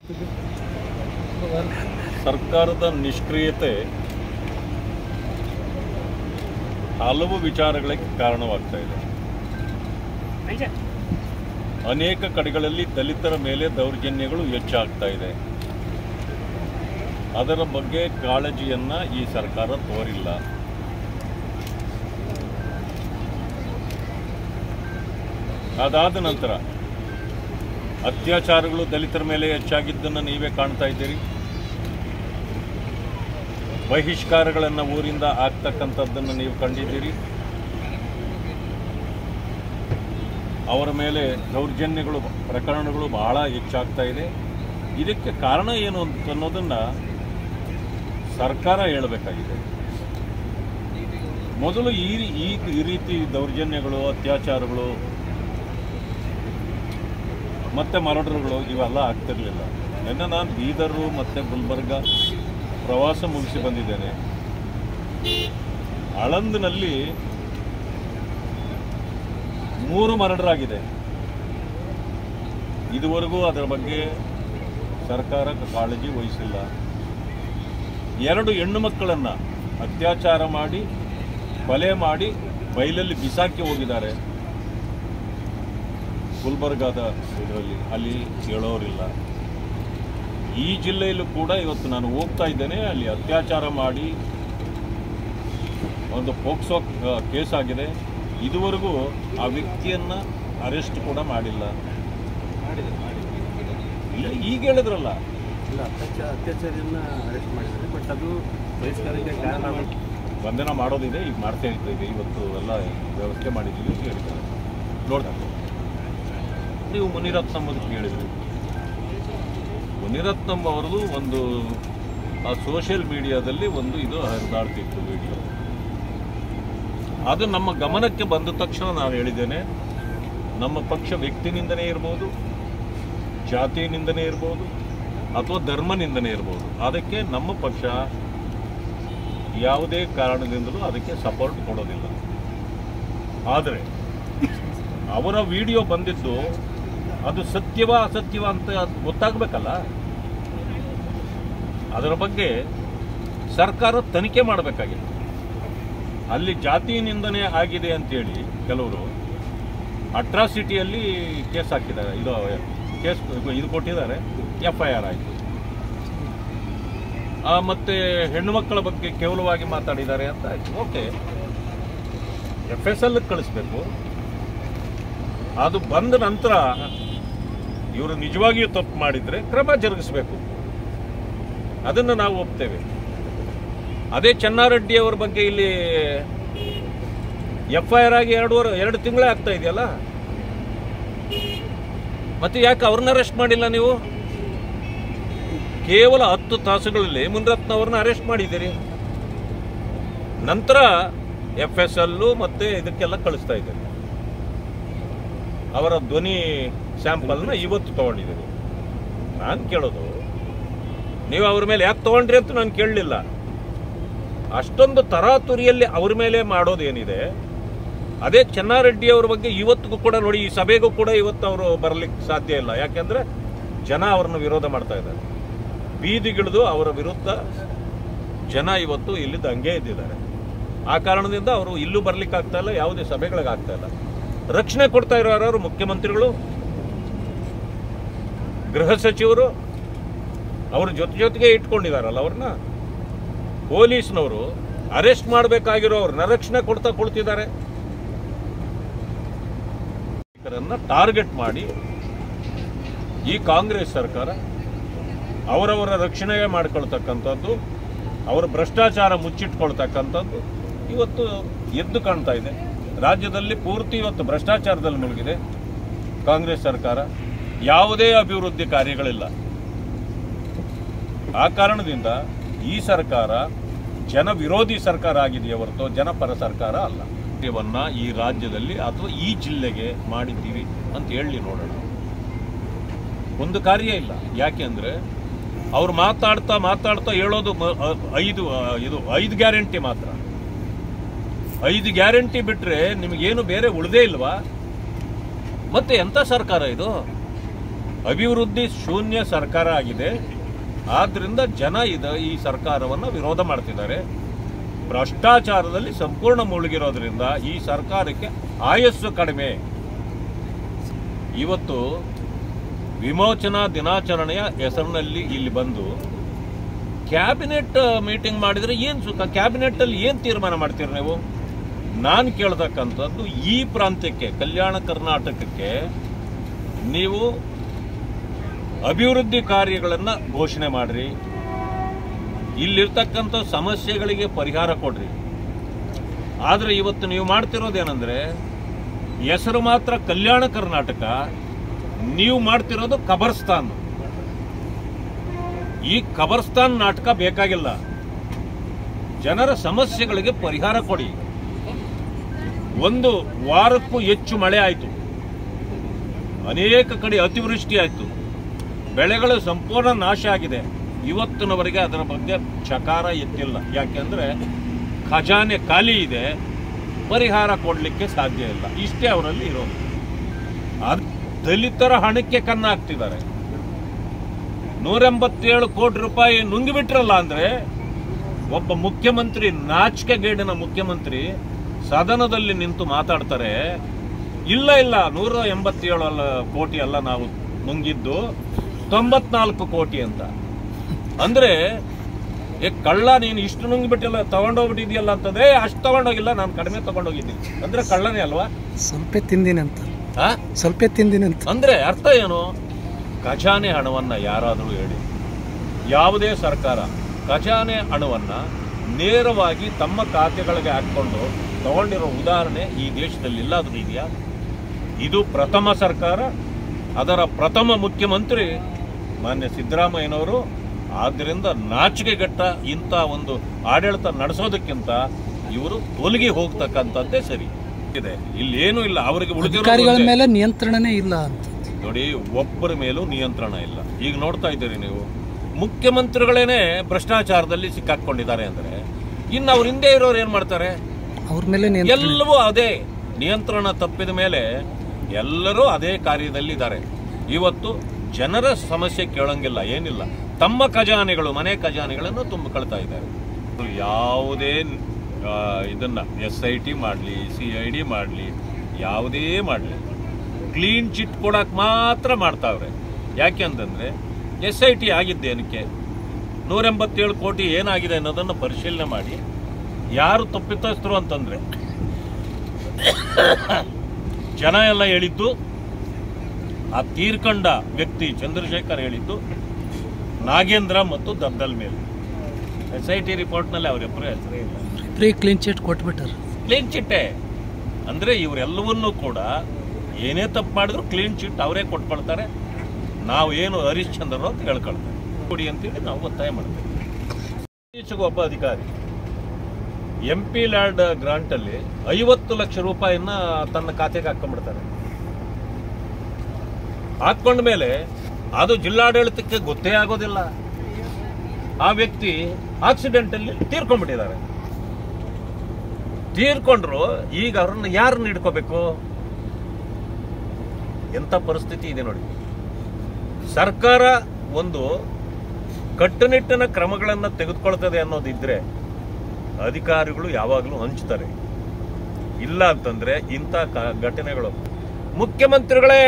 ಸರ್ಕಾರದ ನಿಷ್ಕ್ರಿಯತೆ ಹಲವು ವಿಚಾರಗಳಿಗೆ ಕಾರಣವಾಗ್ತಾ ಇದೆ. ಅನೇಕ ಕಡೆಗಳಲ್ಲಿ ದಲಿತರ ಮೇಲೆ ದೌರ್ಜನ್ಯಗಳು ಹೆಚ್ಚಾಗ್ತಾ ಇದೆ. ಅದರ ಬಗ್ಗೆ ಕಾಳಜಿಯನ್ನ ಈ ಸರ್ಕಾರ ತೋರಿಲ್ಲ. ಅದಾದ ನಂತರ ಅತ್ಯಾಚಾರಗಳು ದಲಿತರ ಮೇಲೆ ಹೆಚ್ಚಾಗಿದ್ದನ್ನು ನೀವೇ ಕಾಣ್ತಾ ಇದ್ದೀರಿ. ಬಹಿಷ್ಕಾರಗಳನ್ನು ಊರಿಂದ ಆಗ್ತಕ್ಕಂಥದ್ದನ್ನು ನೀವು ಕಂಡಿದ್ದೀರಿ. ಅವರ ಮೇಲೆ ದೌರ್ಜನ್ಯಗಳು ಪ್ರಕರಣಗಳು ಬಹಳ ಹೆಚ್ಚಾಗ್ತಾ ಇದೆ. ಇದಕ್ಕೆ ಕಾರಣ ಏನು ಅನ್ನೋದನ್ನು ಸರ್ಕಾರ ಹೇಳಬೇಕಾಗಿದೆ. ಮೊದಲು ಈ ರೀತಿ ದೌರ್ಜನ್ಯಗಳು, ಅತ್ಯಾಚಾರಗಳು ಮತ್ತು ಮರ್ಡರ್ಗಳು ಇವೆಲ್ಲ ಆಗ್ತಿರಲಿಲ್ಲ. ನಿನ್ನೆ ನಾನು ಬೀದರು ಮತ್ತು ಗುಲ್ಬರ್ಗ ಪ್ರವಾಸ ಮುಗಿಸಿ ಬಂದಿದ್ದೇನೆ. ಆಳಂದ್ನಲ್ಲಿ 3 ಮರ್ಡರ್ ಆಗಿದೆ. ಇದುವರೆಗೂ ಅದರ ಬಗ್ಗೆ ಸರ್ಕಾರ ಕಾಳಜಿ ವಹಿಸಿಲ್ಲ. 2 ಹೆಣ್ಣು ಮಕ್ಕಳನ್ನು ಅತ್ಯಾಚಾರ ಮಾಡಿ ಕೊಲೆ ಮಾಡಿ ಬೈಲಲ್ಲಿ ಬಿಸಾಕಿ ಹೋಗಿದ್ದಾರೆ. ಗುಲ್ಬರ್ಗಾದ ಇದರಲ್ಲಿ ಅಲ್ಲಿ ಹೇಳೋರಿಲ್ಲ. ಈ ಜಿಲ್ಲೆಯಲ್ಲೂ ಕೂಡ ಇವತ್ತು ನಾನು ಹೋಗ್ತಾ ಇದ್ದೇನೆ. ಅಲ್ಲಿ ಅತ್ಯಾಚಾರ ಮಾಡಿ ಒಂದು ಪೋಕ್ಸೋ ಕೇಸ್ ಆಗಿದೆ. ಇದುವರೆಗೂ ಆ ವ್ಯಕ್ತಿಯನ್ನು ಅರೆಸ್ಟ್ ಕೂಡ ಮಾಡಿಲ್ಲ. ಇಲ್ಲ, ಈಗ ಹೇಳಿದ್ರಲ್ಲ, ಇಲ್ಲ ಅತ್ಯಾಚಾರಿಯನ್ನು ಅರೆಸ್ಟ್ ಮಾಡಿದ್ದಾರೆ, ಬಟ್ ಅದು ಬಹಿಷ್ಕಾರಕ್ಕೆ ಕಾರಣ ಬಂಧನ ಮಾಡೋದಿದೆ. ಈಗ ಮಾಡ್ತಾ ಇದ್ದೇವೆ. ಇವತ್ತು ಎಲ್ಲ ವ್ಯವಸ್ಥೆ ಮಾಡಿದ್ದೀವಿ ಅಂತ ಹೇಳಿದ್ದಾರೆ. ನೋಡ್ತಾರೆ. ನೀವು ಮುನಿರತ್ನಂ ಅದಕ್ಕೆ ಹೇಳಿದ್ರಿ. ಮುನಿರತ್ನಂ ಅವರದು ಒಂದು ಆ ಸೋಷಿಯಲ್ ಮೀಡಿಯಾದಲ್ಲಿ ಒಂದು ಇದು ಹರಿದಾಡ್ತಿತ್ತು ವಿಡಿಯೋ. ಅದು ನಮ್ಮ ಗಮನಕ್ಕೆ ಬಂದ ತಕ್ಷಣ ನಾನು ಹೇಳಿದ್ದೇನೆ, ನಮ್ಮ ಪಕ್ಷ ವ್ಯಕ್ತಿನಿಂದನೇ ಇರ್ಬೋದು, ಜಾತಿನಿಂದನೇ ಇರ್ಬೋದು, ಅಥವಾ ಧರ್ಮನಿಂದನೇ ಇರ್ಬೋದು. ಅದಕ್ಕೆ ನಮ್ಮ ಪಕ್ಷ ಯಾವುದೇ ಕಾರಣದಿಂದಲೂ ಅದಕ್ಕೆ ಸಪೋರ್ಟ್ ಕೊಡೋದಿಲ್ಲ. ಆದರೆ ಅವರ ವಿಡಿಯೋ ಬಂದಿದ್ದು ಅದು ಸತ್ಯವ ಅಸತ್ಯವ ಅಂತ ಗೊತ್ತಾಗಬೇಕಲ್ಲ. ಅದರ ಬಗ್ಗೆ ಸರ್ಕಾರ ತನಿಖೆ ಮಾಡಬೇಕಾಗಿತ್ತು. ಅಲ್ಲಿ ಜಾತಿನಿಂದನೇ ಆಗಿದೆ ಅಂತೇಳಿ ಕೆಲವರು ಅಟ್ರಾಸಿಟಿಯಲ್ಲಿ ಕೇಸ್ ಹಾಕಿದ್ದಾರೆ. ಇದು ಕೊಟ್ಟಿದ್ದಾರೆ, FIR ಆಯಿತು. ಮತ್ತು ಹೆಣ್ಣು ಮಕ್ಕಳ ಬಗ್ಗೆ ಕೇವಲವಾಗಿ ಮಾತಾಡಿದ್ದಾರೆ ಅಂತ ಆಯಿತು. ಓಕೆ, FSL ಕಳಿಸ್ಬೇಕು. ಅದು ಬಂದ ನಂತರ ಇವರು ನಿಜವಾಗಿಯೂ ತಪ್ಪು ಮಾಡಿದರೆ ಕ್ರಮ ಜರುಗಿಸಬೇಕು. ಅದನ್ನು ನಾವು ಒಪ್ತೇವೆ. ಅದೇ ಚೆನ್ನಾರೆಡ್ಡಿ ಅವರ ಬಗ್ಗೆ ಇಲ್ಲಿ FIR ಆಗಿ 2 ತಿಂಗಳೇ ಆಗ್ತಾ ಇದೆಯಲ್ಲ, ಮತ್ತೆ ಯಾಕೆ ಅವ್ರನ್ನ ಅರೆಸ್ಟ್ ಮಾಡಿಲ್ಲ ನೀವು? ಕೇವಲ 10 ತಾಸುಗಳಲ್ಲಿ ಮುನಿರತ್ನ ಅವ್ರನ್ನ ಅರೆಸ್ಟ್ ಮಾಡಿದ್ದೀರಿ. ನಂತರ FSL ಮತ್ತೆ ಇದಕ್ಕೆಲ್ಲ ಕಳಿಸ್ತಾ ಇದ್ದೀರಿ. ಅವರ ಧ್ವನಿ ಸ್ಯಾಂಪಲ್ನ ಇವತ್ತು ತಗೊಂಡಿದ್ದೀರಿ. ನಾನು ಕೇಳೋದು, ನೀವು ಅವ್ರ ಮೇಲೆ ಯಾಕೆ ತಗೊಂಡ್ರಿ ಅಂತ ನಾನು ಕೇಳಲಿಲ್ಲ. ಅಷ್ಟೊಂದು ತರಾತುರಿಯಲ್ಲಿ ಅವ್ರ ಮೇಲೆ ಮಾಡೋದೇನಿದೆ, ಅದೇ ಚೆನ್ನಾರೆಡ್ಡಿ ಅವ್ರ ಬಗ್ಗೆ ಇವತ್ತಿಗೂ ಕೂಡ ನೋಡಿ, ಈ ಸಭೆಗೂ ಕೂಡ ಇವತ್ತು ಅವರು ಬರಲಿಕ್ಕೆ ಸಾಧ್ಯ ಇಲ್ಲ. ಯಾಕೆಂದರೆ ಜನ ಅವ್ರನ್ನ ವಿರೋಧ ಮಾಡ್ತಾ ಇದ್ದಾರೆ. ಬೀದಿಗಿಳಿದು ಅವರ ವಿರುದ್ಧ ಜನ ಇವತ್ತು ಇಲ್ಲಿದ್ದ ಹಂಗೆ ಇದ್ದಿದ್ದಾರೆ. ಆ ಕಾರಣದಿಂದ ಅವರು ಇಲ್ಲೂ ಬರ್ಲಿಕ್ಕೆ ಆಗ್ತಾ ಇಲ್ಲ, ಯಾವುದೇ ಸಭೆಗಳಿಗೆ ಆಗ್ತಾ ಇಲ್ಲ. ರಕ್ಷಣೆ ಕೊಡ್ತಾ ಇರೋರು ಮುಖ್ಯಮಂತ್ರಿಗಳು, ಗೃಹ ಸಚಿವರು, ಅವ್ರ ಜೊತೆಗೆ ಇಟ್ಕೊಂಡಿದಾರಲ್ಲ ಅವ್ರನ್ನ. ಪೊಲೀಸ್ನವರು ಅರೆಸ್ಟ್ ಮಾಡಬೇಕಾಗಿರೋವ್ರನ್ನ ರಕ್ಷಣೆ ಕೊಡ್ತಿದ್ದಾರೆ. ಟಾರ್ಗೆಟ್ ಮಾಡಿ ಈ ಕಾಂಗ್ರೆಸ್ ಸರ್ಕಾರ ಅವರವರ ರಕ್ಷಣೆ ಮಾಡಿಕೊಳ್ತಕ್ಕಂಥದ್ದು, ಅವರ ಭ್ರಷ್ಟಾಚಾರ ಮುಚ್ಚಿಟ್ಕೊಳ್ತಕ್ಕಂಥದ್ದು ಇವತ್ತು ಎದ್ದು ಕಾಣ್ತಾ ಇದೆ. ರಾಜ್ಯದಲ್ಲಿ ಪೂರ್ತಿ ಇವತ್ತು ಭ್ರಷ್ಟಾಚಾರದಲ್ಲಿ ಮುಳುಗಿದೆ ಕಾಂಗ್ರೆಸ್ ಸರ್ಕಾರ. ಯಾವುದೇ ಅಭಿವೃದ್ಧಿ ಕಾರ್ಯಗಳಿಲ್ಲ. ಆ ಕಾರಣದಿಂದ ಈ ಸರ್ಕಾರ ಜನ ವಿರೋಧಿ ಸರ್ಕಾರ ಆಗಿದೆಯೇ ಹೊರತು ಜನಪರ ಸರ್ಕಾರ ಅಲ್ಲ. ಇವನ್ನ ಈ ರಾಜ್ಯದಲ್ಲಿ ಅಥವಾ ಈ ಜಿಲ್ಲೆಗೆ ಮಾಡಿದ್ದೀವಿ ಅಂತ ಹೇಳಿ ನೋಡೋಣ. ಒಂದು ಕಾರ್ಯ ಇಲ್ಲ. ಯಾಕೆ ಅಂದರೆ ಅವ್ರು ಮಾತಾಡ್ತಾ ಹೇಳೋದು 5 ಗ್ಯಾರಂಟಿ ಮಾತ್ರ. 5 ಗ್ಯಾರಂಟಿ ಬಿಟ್ಟರೆ ನಿಮಗೇನು ಬೇರೆ ಉಳಿದೇ ಇಲ್ವಾ? ಮತ್ತೆ ಎಂಥ ಸರ್ಕಾರ ಇದು? ಅಭಿವೃದ್ಧಿ ಶೂನ್ಯ ಸರ್ಕಾರ ಆಗಿದೆ. ಆದ್ರಿಂದ ಜನ ಈ ಸರ್ಕಾರವನ್ನು ವಿರೋಧ ಮಾಡ್ತಿದ್ದಾರೆ. ಭ್ರಷ್ಟಾಚಾರದಲ್ಲಿ ಸಂಪೂರ್ಣ ಮುಳುಗಿರೋದ್ರಿಂದ ಈ ಸರ್ಕಾರಕ್ಕೆ ಆಯಸ್ಸು ಕಡಿಮೆ. ಇವತ್ತು ವಿಮೋಚನಾ ದಿನಾಚರಣೆಯ ಹೆಸರಿನಲ್ಲಿ ಇಲ್ಲಿ ಬಂದು ಕ್ಯಾಬಿನೆಟ್ ಮೀಟಿಂಗ್ ಮಾಡಿದರೆ ಏನು ಸುಖ? ಕ್ಯಾಬಿನೆಟ್ ಅಲ್ಲಿ ಏನು ತೀರ್ಮಾನ ಮಾಡ್ತೀರಿ ನೀವು? ನಾನು ಕೇಳ್ತಕ್ಕಂಥದ್ದು, ಈ ಪ್ರಾಂತ್ಯಕ್ಕೆ, ಕಲ್ಯಾಣ ಕರ್ನಾಟಕಕ್ಕೆ ನೀವು ಅಭಿವೃದ್ಧಿ ಕಾರ್ಯಗಳನ್ನು ಘೋಷಣೆ ಮಾಡ್ರಿ, ಇಲ್ಲಿರ್ತಕ್ಕಂಥ ಸಮಸ್ಯೆಗಳಿಗೆ ಪರಿಹಾರ ಕೊಡ್ರಿ. ಆದರೆ ಇವತ್ತು ನೀವು ಮಾಡ್ತಿರೋದೇನೆಂದ್ರೆ, ಹೆಸರು ಮಾತ್ರ ಕಲ್ಯಾಣ ಕರ್ನಾಟಕ, ನೀವು ಮಾಡ್ತಿರೋದು ಕಬರ್ಸ್ತಾನ್. ಈ ಕಬರ್ಸ್ತಾನ್ ನಾಟಕ ಬೇಕಾಗಿಲ್ಲ. ಜನರ ಸಮಸ್ಯೆಗಳಿಗೆ ಪರಿಹಾರ ಕೊಡಿ. 1 ವಾರಕ್ಕೂ ಹೆಚ್ಚು ಮಳೆ ಆಯಿತು, ಅನೇಕ ಕಡೆ ಅತಿವೃಷ್ಟಿ ಆಯಿತು, ಬೆಳೆಗಳು ಸಂಪೂರ್ಣ ನಾಶ ಆಗಿದೆ. ಇವತ್ತಿನವರೆಗೆ ಅದರ ಬಗ್ಗೆ ಚಕಾರ ಎತ್ತಿಲ್ಲ. ಯಾಕೆಂದ್ರೆ ಖಜಾನೆ ಖಾಲಿ ಇದೆ, ಪರಿಹಾರ ಕೊಡಲಿಕ್ಕೆ ಸಾಧ್ಯ ಇಲ್ಲ. ಇಷ್ಟೇ ಅವರಲ್ಲಿ ಇರೋದು. ದಲಿತರ ಹಣಕ್ಕೆ ಕನ್ನ ಹಾಕ್ತಿದ್ದಾರೆ. 187 ಕೋಟಿ ರೂಪಾಯಿ ನುಂಗಿಬಿಟ್ರಲ್ಲ ಅಂದ್ರೆ, ಒಬ್ಬ ಮುಖ್ಯಮಂತ್ರಿ, ನಾಚಿಕೆಗೇಡಿನ ಮುಖ್ಯಮಂತ್ರಿ ಸದನದಲ್ಲಿ ನಿಂತು ಮಾತಾಡ್ತಾರೆ, ಇಲ್ಲ 187 ಕೋಟಿ ಅಲ್ಲ ನಾವು ನುಂಗಿದ್ದು, 94 ಕೋಟಿ ಅಂತ. ಅಂದ್ರೆ ಕಳ್ಳ, ನೀನು ಇಷ್ಟು ನುಂಗಿಬಿಟ್ಟಿಲ್ಲ, ತಗೊಂಡೋಗ್ಬಿಟ್ಟಿದ್ಯಲ್ಲ ಅಂತಂದ್ರೆ, ಅಷ್ಟು ತಗೊಂಡೋಗಿಲ್ಲ, ನಾನು ಕಡಿಮೆ ತಗೊಂಡೋಗಿದ್ದೀನಿ ಅಂದ್ರೆ ಕಳ್ಳನೇ ಅಲ್ವಾ? ಸ್ವಲ್ಪ ತಿಂದಿನಂತ ಅಂದ್ರೆ ಅರ್ಥ ಏನು? ಖಜಾನೆ ಹಣವನ್ನ ಯಾರಾದರೂ ಹೇಳಿ, ಯಾವುದೇ ಸರ್ಕಾರ ಖಜಾನೆ ಹಣವನ್ನ ನೇರವಾಗಿ ತಮ್ಮ ಖಾತೆಗಳಿಗೆ ಹಾಕೊಂಡು ತಗೊಂಡಿರೋ ಉದಾಹರಣೆ ಈ ದೇಶದಲ್ಲಿ ಇಲ್ಲಾದ್ರೂ ಇದೆಯಾ? ಇದು ಪ್ರಥಮ ಸರ್ಕಾರ, ಅದರ ಪ್ರಥಮ ಮುಖ್ಯಮಂತ್ರಿ ಮಾನ್ಯ ಸಿದ್ದರಾಮಯ್ಯನವರು. ಆದ್ದರಿಂದ ನಾಚಿಕೆಗೆಟ್ಟ ಇಂಥ ಒಂದು ಆಡಳಿತ ನಡೆಸೋದಕ್ಕಿಂತ ಇವರು ತೊಲಗಿ ಹೋಗ್ತಕ್ಕಂಥದ್ದೇ ಸರಿ ಇದೆ. ಇಲ್ಲೇನೂ ಇಲ್ಲ. ಅವರಿಗೆ ಅಧಿಕಾರಿಗಳ ಮೇಲೆ ನಿಯಂತ್ರಣನೇ ಇಲ್ಲ ಅಂತ ನೋಡಿ. ಒಬ್ಬರ ಮೇಲೂ ನಿಯಂತ್ರಣ ಇಲ್ಲ. ಈಗ ನೋಡ್ತಾ ಇದ್ದೀರಿ ನೀವು, ಮುಖ್ಯಮಂತ್ರಿಗಳೇನೆ ಭ್ರಷ್ಟಾಚಾರದಲ್ಲಿ ಸಿಕ್ಕಾಕೊಂಡಿದ್ದಾರೆ ಅಂದ್ರೆ, ಇನ್ನು ಅವ್ರ ಹಿಂದೆ ಇರೋರು ಏನ್ ಮಾಡ್ತಾರೆ? ಅವ್ರ ಮೇಲೆ ಎಲ್ಲವೂ ಅದೇ ನಿಯಂತ್ರಣ ತಪ್ಪಿದ ಮೇಲೆ ಎಲ್ಲರೂ ಅದೇ ಕಾರ್ಯದಲ್ಲಿದ್ದಾರೆ. ಇವತ್ತು ಜನರ ಸಮಸ್ಯೆ ಕೇಳಂಗಿಲ್ಲ, ಏನಿಲ್ಲ. ತಮ್ಮ ಖಜಾನೆಗಳು, ಮನೆ ಖಜಾನೆಗಳನ್ನು ತುಂಬಿಕೊಳ್ತಾ ಇದ್ದಾರೆ. ಯಾವುದೇ ಇದನ್ನ SIT ಮಾಡಲಿ, CID ಮಾಡಲಿ, ಯಾವುದೇ ಮಾಡಲಿ, ಕ್ಲೀನ್ ಚಿಟ್ ಕೊಡಕ್ಕೆ ಮಾತ್ರ ಮಾಡ್ತಾವ್ರೆ. ಯಾಕೆ ಅಂತಂದ್ರೆ, SIT ಆಗಿದ್ದೇನಕ್ಕೆ? 187 ಕೋಟಿ ಏನಾಗಿದೆ ಅನ್ನೋದನ್ನು ಪರಿಶೀಲನೆ ಮಾಡಿ, ಯಾರು ತಪ್ಪಿತಸ್ಥರು ಅಂತಂದ್ರೆ, ಜನ ಎಲ್ಲ ಹೇಳಿದ್ದು, ಆ ತೀರ್ಕೊಂಡ ವ್ಯಕ್ತಿ ಚಂದ್ರಶೇಖರ್ ಹೇಳಿದ್ದು ನಾಗೇಂದ್ರ ಮತ್ತು ದದ್ದಲ್ ಮೇಲೆ. SIT ರಿಪೋರ್ಟ್ನಲ್ಲಿ ಅವರಿಬ್ಬರು ಹೆಸರೇ ಇಲ್ಲ. Clean chit ಕೊಟ್ಬಿಟ್ಟಾರೆ. ಕ್ಲೀನ್ ಚಿಟ್ಟೆ ಅಂದ್ರೆ ಇವರೆಲ್ಲವನ್ನೂ ಕೂಡ ಏನೇ ತಪ್ಪು ಮಾಡಿದ್ರು ಕ್ಲೀನ್ ಚಿಟ್ ಅವರೇ ಕೊಟ್ಕೊಳ್ತಾರೆ. ನಾವು ಏನು ಹರಿಶ್ಚಂದ್ರರು ಅಂತ ಹೇಳ್ಕೊಳ್ತಾರೆ, ಕೊಡಿ ಅಂತೇಳಿ ನಾವು ಒತ್ತಾಯ ಮಾಡ್ತೇವೆ. ಇತ್ತೀಚೆಗೆ ಒಬ್ಬ ಅಧಿಕಾರಿ MP ಲ್ಯಾಂಡ್ ಗ್ರಾಂಟ್ ಅಲ್ಲಿ 50 ಲಕ್ಷ ರೂಪಾಯಿನ ತನ್ನ ಖಾತೆಗೆ ಹಾಕೊಂಡ್ಬಿಡ್ತಾರೆ. ಹಾಕೊಂಡ ಮೇಲೆ ಅದು ಜಿಲ್ಲಾಡಳಿತಕ್ಕೆ ಗೊತ್ತೇ ಆಗೋದಿಲ್ಲ. ಆ ವ್ಯಕ್ತಿ ಆಕ್ಸಿಡೆಂಟ್ ಅಲ್ಲಿ ತೀರ್ಕೊಂಡ್ಬಿಟ್ಟಿದ್ದಾರೆ. ತೀರ್ಕೊಂಡ್ರು, ಈಗ ಅವ್ರನ್ನ ಯಾರನ್ನ ಹಿಡ್ಕೋಬೇಕು? ಎಂತ ಪರಿಸ್ಥಿತಿ ಇದೆ ನೋಡಿ. ಸರ್ಕಾರ ಒಂದು ಕಟ್ಟುನಿಟ್ಟಿನ ಕ್ರಮಗಳನ್ನು ತೆಗೆದುಕೊಳ್ತದೆ ಅನ್ನೋದಿದ್ರೆ ಅಧಿಕಾರಿಗಳು ಯಾವಾಗಲೂ ಹಂಚ್ತಾರೆ. ಇಲ್ಲ ಅಂತಂದ್ರೆ ಇಂಥ ಘಟನೆಗಳು, ಮುಖ್ಯಮಂತ್ರಿಗಳೇ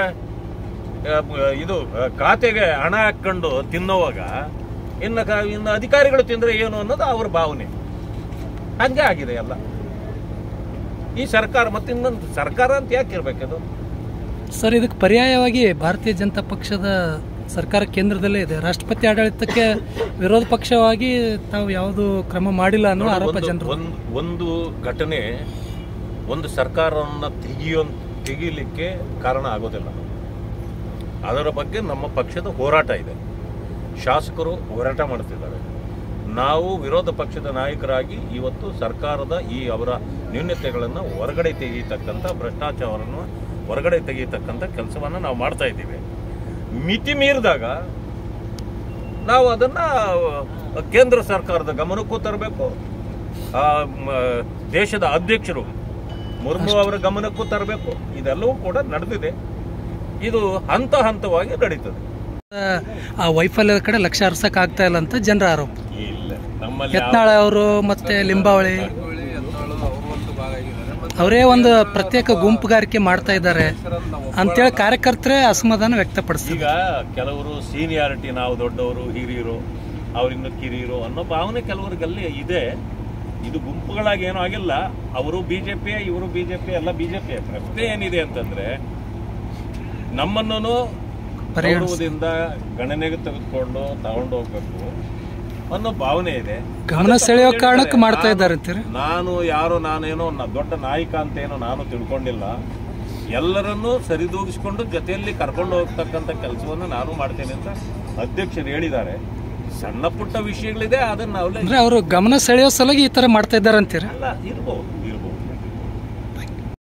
ಇದು ಖಾತೆಗೆ ಹಣ ಹಾಕೊಂಡು ತಿನ್ನೋವಾಗ ಇನ್ನು ಅಧಿಕಾರಿಗಳು ತಿಂದ್ರೆ ಏನು ಅನ್ನೋದು ಅವ್ರ ಭಾವನೆ. ಹಂಗೆ ಆಗಿದೆ ಎಲ್ಲ ಈ ಸರ್ಕಾರ. ಮತ್ತೆ ಇನ್ನೊಂದು ಸರ್ಕಾರ ಅಂತ ಯಾಕೆ ಇರ್ಬೇಕದು? ಸರ್, ಇದಕ್ಕೆ ಪರ್ಯಾಯವಾಗಿ ಭಾರತೀಯ ಜನತಾ ಪಕ್ಷದ ಸರ್ಕಾರ ಕೇಂದ್ರದಲ್ಲೇ ಇದೆ. ರಾಷ್ಟ್ರಪತಿ ಆಡಳಿತಕ್ಕೆ ವಿರೋಧ ಪಕ್ಷವಾಗಿ ತಾವು ಯಾವುದು ಕ್ರಮ ಮಾಡಿಲ್ಲ ಅನ್ನೋ ಆರೋಪ ಜನರು. ಒಂದು ಘಟನೆ ಒಂದು ಸರ್ಕಾರವನ್ನು ತೆಗೀಲಿಕ್ಕೆ ಕಾರಣ ಆಗೋದಿಲ್ಲ. ಅದರ ಬಗ್ಗೆ ನಮ್ಮ ಪಕ್ಷದ ಹೋರಾಟ ಇದೆ. ಶಾಸಕರು ಹೋರಾಟ ಮಾಡ್ತಿದ್ದಾರೆ. ನಾವು ವಿರೋಧ ಪಕ್ಷದ ನಾಯಕರಾಗಿ ಇವತ್ತು ಸರ್ಕಾರದ ಅವರ ನ್ಯೂನತೆಗಳನ್ನು ಹೊರಗಡೆ ತೆಗೀತಕ್ಕಂಥ, ಭ್ರಷ್ಟಾಚಾರವನ್ನು ಹೊರಗಡೆ ತೆಗೀತಕ್ಕಂಥ ಕೆಲಸವನ್ನು ನಾವು ಮಾಡ್ತಾ ಇದ್ದೀವಿ. ಮಿತಿ ಮೀರಿದಾಗ ನಾವು ಅದನ್ನ ಕೇಂದ್ರ ಸರ್ಕಾರದ ಗಮನಕ್ಕೂ ತರಬೇಕು, ದೇಶದ ಅಧ್ಯಕ್ಷರು ಮುರ್ಮು ಅವರ ಗಮನಕ್ಕೂ ತರಬೇಕು. ಇದೆಲ್ಲವೂ ಕೂಡ ನಡೆದಿದೆ. ಇದು ಹಂತ ಹಂತವಾಗಿ ನಡೀತದೆ. ಆ ವೈಫಲ್ಯದ ಕಡೆ ಲಕ್ಷ್ಯ ಹರಿಸಕ್ ಆಗ್ತಾ ಇಲ್ಲ ಅಂತ ಜನರ ಆರೋಪ. ಇಲ್ಲ, ನಮ್ಮಲ್ಲಿ ಯತ್ನಾಳ್ ಅವರು ಮತ್ತೆ ಲಿಂಬಾವಳಿ ಅವರೇ ಒಂದು ಪ್ರತ್ಯೇಕ ಗುಂಪುಗಾರಿಕೆ ಮಾಡ್ತಾ ಇದ್ದಾರೆ ಅಂತೇಳಿ ಕಾರ್ಯಕರ್ತರೇ ಅಸಮಾಧಾನ ವ್ಯಕ್ತಪಡಿಸ್ತಾರೆ. ಈಗ ಕೆಲವರು ಸೀನಿಯಾರಿಟಿ, ನಾವು ದೊಡ್ಡವರು, ಹಿರಿಯರು, ಅವರಿನ್ನು ಕಿರಿಯರು ಅನ್ನೋ ಭಾವನೆ ಕೆಲವರಿಗಲ್ಲಿ ಇದೆ. ಇದು ಗುಂಪುಗಳಾಗಿ ಏನೂ ಆಗಿಲ್ಲ. ಅವರು ಬಿಜೆಪಿ, ಇವರು ಬಿಜೆಪಿ, ಎಲ್ಲ ಬಿಜೆಪಿ. ಪ್ರಶ್ನೆ ಏನಿದೆ ಅಂತಂದ್ರೆ, ನಮ್ಮನ್ನು ಗೌರವದಿಂದ ಗಣನೆಗೆ ತೆಗೆದುಕೊಂಡು ತಗೊಂಡು ಹೋಗ್ಬೇಕು ಅನ್ನೋ ಭಾವನೆ ಇದೆ. ಗಮನ ಸೆಳೆಯೋ ಕಾರಣಕ್ಕೆ ಮಾಡ್ತಾ ಇದ್ದಾರೆ ಅಂತೀರಿ? ನಾನೇನೋ ದೊಡ್ಡ ನಾಯಕ ಅಂತ ಏನೋ ನಾನು ತಿಳ್ಕೊಂಡಿಲ್ಲ. ಎಲ್ಲರನ್ನೂ ಸರಿದೂಗಿಸ್ಕೊಂಡು ಜೊತೆಯಲ್ಲಿ ಕರ್ಕೊಂಡು ಹೋಗ್ತಕ್ಕಂಥ ಕೆಲಸವನ್ನು ನಾನು ಮಾಡ್ತೇನೆ ಅಂತ ಅಧ್ಯಕ್ಷರು ಹೇಳಿದ್ದಾರೆ. ಸಣ್ಣ ಪುಟ್ಟ ವಿಷಯಗಳಿದೆ, ಅದನ್ನ ಅವರು ಗಮನ ಸೆಳೆಯೋ ಸಲುವಾಗಿ ಈ ತರ ಮಾಡ್ತಾ ಇದ್ದಾರೆ ಅಂತೀರಿ? ಅಲ್ಲ, ಇರ್ಬೋದು.